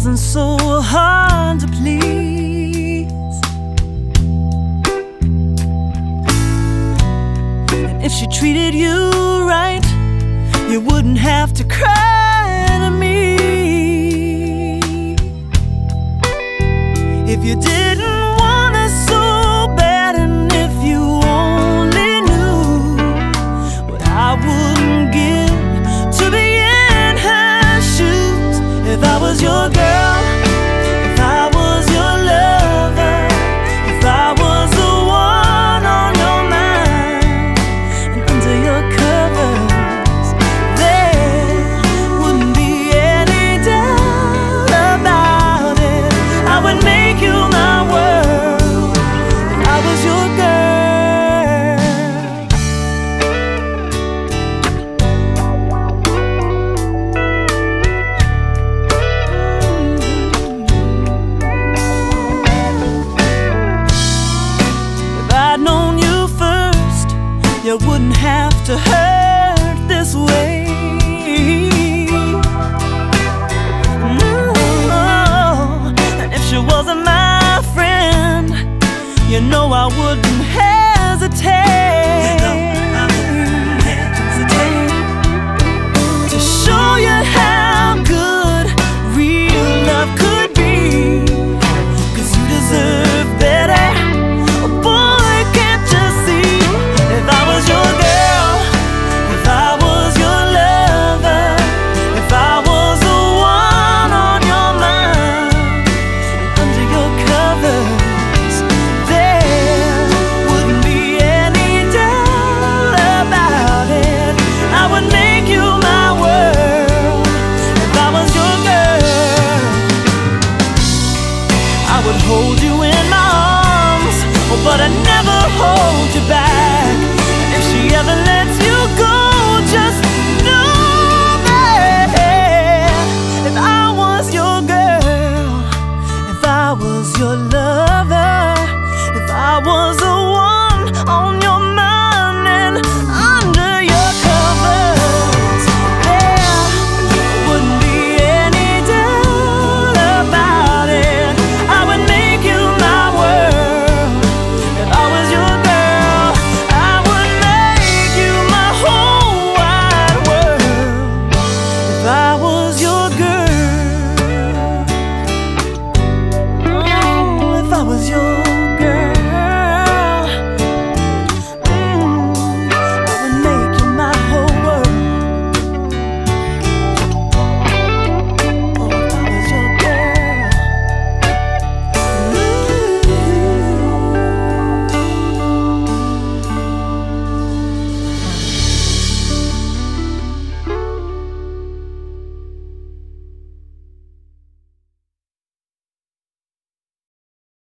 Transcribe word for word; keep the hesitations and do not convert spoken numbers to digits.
wasn't so hard to please. And if she treated you right, you wouldn't have to cry to me. If you didn't want us so bad, and if you only knew what I wouldn't give to be in her shoes. If I was your girl, if I was your lover, if I was the one on your mind and under your covers, there wouldn't be any doubt about it. I would make you my world if I was your girl. If I'd known you first, you wouldn't have to hurt this way. No, and if she wasn't my friend, you know I would